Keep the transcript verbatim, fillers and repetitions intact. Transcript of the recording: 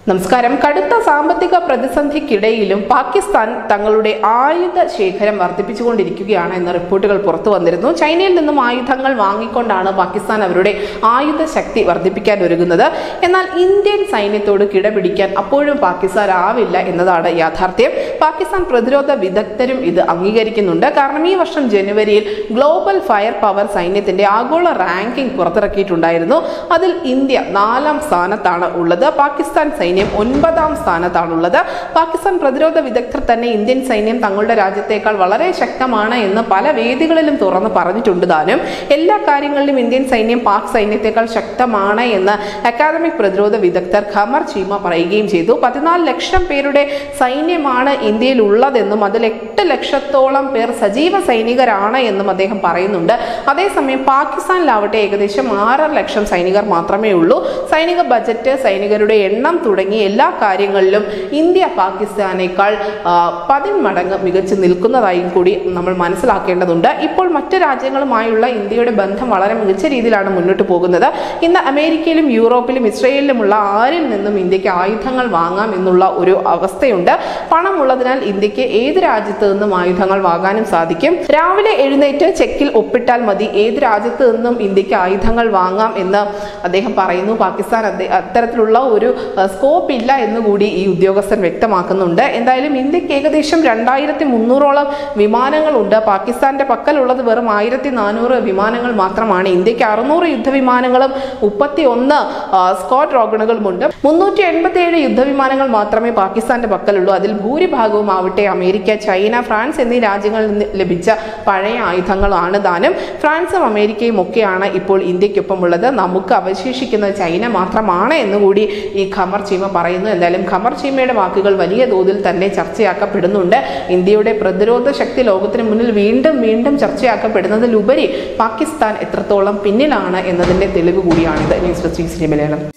നമസ്കാരം. കടുത്ത സാമ്പത്തിക പ്രതിസന്ധിക്കിടയിലും പാകിസ്ഥാൻ തങ്ങളുടെ ആയുധ ശേഖരം വർദ്ധിപ്പിച്ചുകൊണ്ടിരിക്കുകയാണ് എന്ന റിപ്പോർട്ടുകൾ പുറത്തു വന്നിരുന്നു. ചൈനയിൽ നിന്നും ആയുധങ്ങൾ വാങ്ങിക്കൊണ്ടാണ് പാകിസ്ഥാൻ അവരുടെ ആയുധ ശക്തി വർദ്ധിപ്പിക്കാൻ ഒരുങ്ങുന്നത്. എന്നാൽ ഇന്ത്യൻ സൈന്യത്തോട് കിടപിടിക്കാൻ അപ്പോഴും പാകിസ്ഥാൻ ആവില്ല എന്നതാണ് യാഥാർത്ഥ്യം. പാകിസ്ഥാൻ പ്രതിരോധ വിദഗ്ധരും ഇത് അംഗീകരിക്കുന്നുണ്ട്. കാരണം ഈ വർഷം ജനുവരിയിൽ ഗ്ലോബൽ ഫയർ പവർ സൈന്യത്തിന്റെ ആഗോള റാങ്കിംഗ് പുറത്തിറക്കിയിട്ടുണ്ടായിരുന്നു. അതിൽ ഇന്ത്യ നാലാം സ്ഥാനത്താണ് ഉള്ളത്. പാകിസ്ഥാൻ സൈന്യം ഒൻപതാം സ്ഥാനത്താണുള്ളത്. പാകിസ്ഥാൻ പ്രതിരോധ വിദഗ്ധർ തന്നെ ഇന്ത്യൻ സൈന്യം തങ്ങളുടെ രാജ്യത്തേക്കാൾ വളരെ ശക്തമാണ് എന്ന് പല വേദികളിലും തുറന്ന് പറഞ്ഞിട്ടുണ്ട്. താനും എല്ലാ കാര്യങ്ങളിലും ഇന്ത്യൻ സൈന്യം പാക് സൈന്യത്തെക്കാൾ ശക്തമാണ് എന്ന് അക്കാദമിക് പ്രതിരോധ വിദഗ്ധർ ഖമർ ചീമ പറയുകയും ചെയ്തു. പതിനാല് ലക്ഷം പേരുടെ സൈന്യമാണ് ഇന്ത്യയിൽ ഉള്ളതെന്നും അതിൽ എട്ട് ലക്ഷത്തോളം പേർ സജീവ സൈനികരാണ് എന്നും അദ്ദേഹം പറയുന്നുണ്ട്. അതേസമയം പാകിസ്ഥാനിലാവട്ടെ ഏകദേശം ആറര ലക്ഷം സൈനികർ മാത്രമേ ഉള്ളൂ. സൈനിക ബജറ്റ്, സൈനികരുടെ എണ്ണം തുടങ്ങി എല്ലാ കാര്യങ്ങളിലും ഇന്ത്യ പാകിസ്ഥാനേക്കാൾ പതിന്മടങ്ങ് മികച്ചു നിൽക്കുന്നതായും കൂടി നമ്മൾ മനസ്സിലാക്കേണ്ടതുണ്ട്. ഇപ്പോൾ മറ്റു രാജ്യങ്ങളുമായുള്ള ഇന്ത്യയുടെ ബന്ധം വളരെ മികച്ച രീതിയിലാണ് മുന്നോട്ട് പോകുന്നത്. ഇന്ന് അമേരിക്കയിലും യൂറോപ്പിലും ഇസ്രയേലിലുമുള്ള ആരിൽ നിന്നും ഇന്ത്യക്ക് ആയുധങ്ങൾ വാങ്ങാം എന്നുള്ള ഒരു അവസ്ഥയുണ്ട്. പണമുള്ളതിനാൽ ഇന്ത്യക്ക് ഏത് രാജ്യത്ത് നിന്നും ആയുധങ്ങൾ വാങ്ങാനും സാധിക്കും. രാവിലെ എഴുന്നേറ്റ് ചെക്കിൽ ഒപ്പിട്ടാൽ മതി, ഏത് രാജ്യത്ത് നിന്നും ഇന്ത്യക്ക് ആയുധങ്ങൾ വാങ്ങാം എന്ന് അദ്ദേഹം പറയുന്നു. പാകിസ്ഥാൻ അത്തരത്തിലുള്ള ഒരു സ്കോപ്പ് ഇല്ല എന്നുകൂടി ഈ ഉദ്യോഗസ്ഥൻ വ്യക്തമാക്കുന്നുണ്ട്. എന്തായാലും ഇന്ത്യക്ക് ഏകദേശം രണ്ടായിരത്തി മുന്നൂറോളം വിമാനങ്ങളുണ്ട്. പാകിസ്ഥാന്റെ പക്കലുള്ളത് വെറും ആയിരത്തി നാനൂറ് വിമാനങ്ങൾ മാത്രമാണ്. ഇന്ത്യക്ക് അറുന്നൂറ് യുദ്ധവിമാനങ്ങളും മുപ്പത്തി ഒന്ന് സ്ക്വാഡ് ഡ്രാഗണുകളുമുണ്ട്. മുന്നൂറ്റി എൺപത്തി ഏഴ് യുദ്ധവിമാനങ്ങൾ മാത്രമേ പാകിസ്ഥാന്റെ പക്കലുള്ളൂ. അതിൽ ഭൂരിഭാഗവും ആവട്ടെ അമേരിക്ക, ചൈന, ഫ്രാൻസ് എന്നീ രാജ്യങ്ങളിൽ നിന്ന് ലഭിച്ച പഴയ ആയുധങ്ങളാണ് താനും. ഫ്രാൻസും അമേരിക്കയും ഒക്കെയാണ് ഇപ്പോൾ ഇന്ത്യക്കൊപ്പം ഉള്ളത്. നമുക്ക് അവശേഷിക്കുന്നത് ചൈന മാത്രമാണ് എന്നുകൂടി ഈ ഖമർ ചീമ പറയുന്നു. എന്തായാലും ഖമർ ചീമയുടെ വാക്കുകൾ വലിയ തോതിൽ തന്നെ ചർച്ചയാക്കപ്പെടുന്നുണ്ട്. ഇന്ത്യയുടെ പ്രതിരോധ ശക്തി ലോകത്തിന് മുന്നിൽ വീണ്ടും വീണ്ടും ചർച്ചയാക്കപ്പെടുന്നതിലുപരി പാകിസ്ഥാൻ എത്രത്തോളം പിന്നിലാണ് എന്നതിന്റെ തെളിവ് കൂടിയാണിത്. News desk Malayalam.